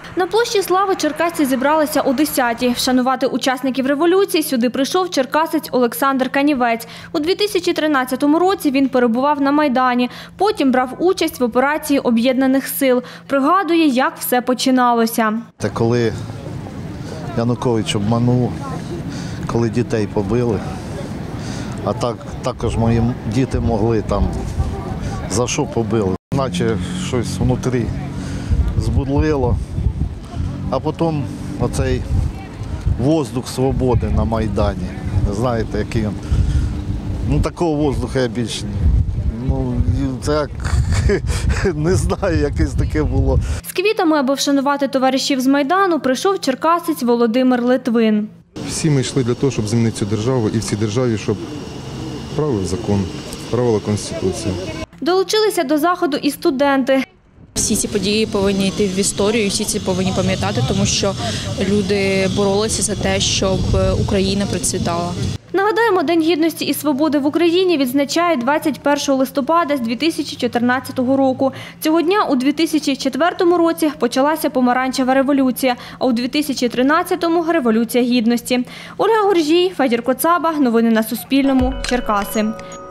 На площі Слави черкасці зібралися о 10-й. Вшанувати учасників революції сюди прийшов черкасець Олександр Канівець. У 2013 році він перебував на Майдані. Потім брав участь в операції Об'єднаних сил. Пригадує, як все починалося. Це коли Янукович обманув, коли дітей побили. А також мої діти могли там, за що побили. Наче щось внутрі збудлило. А потім оцей воздух свободи на Майдані. Знаєте, який він. Ну, такого воздуха я більше, так, не знаю, якесь таке було. З квітами, аби вшанувати товаришів з Майдану, прийшов черкасець Володимир Литвин. Всі ми йшли для того, щоб змінити цю державу і в цій державі, щоб правив закон, правила Конституція. Долучилися до заходу і студенти. Всі ці події повинні йти в історію, всі ці повинні пам'ятати, тому що люди боролися за те, щоб Україна процвітала. Нагадаємо, День гідності і свободи в Україні відзначають 21 листопада з 2014 року. Цього дня у 2004 році почалася Помаранчева революція, а у 2013-му – Революція Гідності. Ольга Горжій, Федір Коцаба. Новини на Суспільному. Черкаси.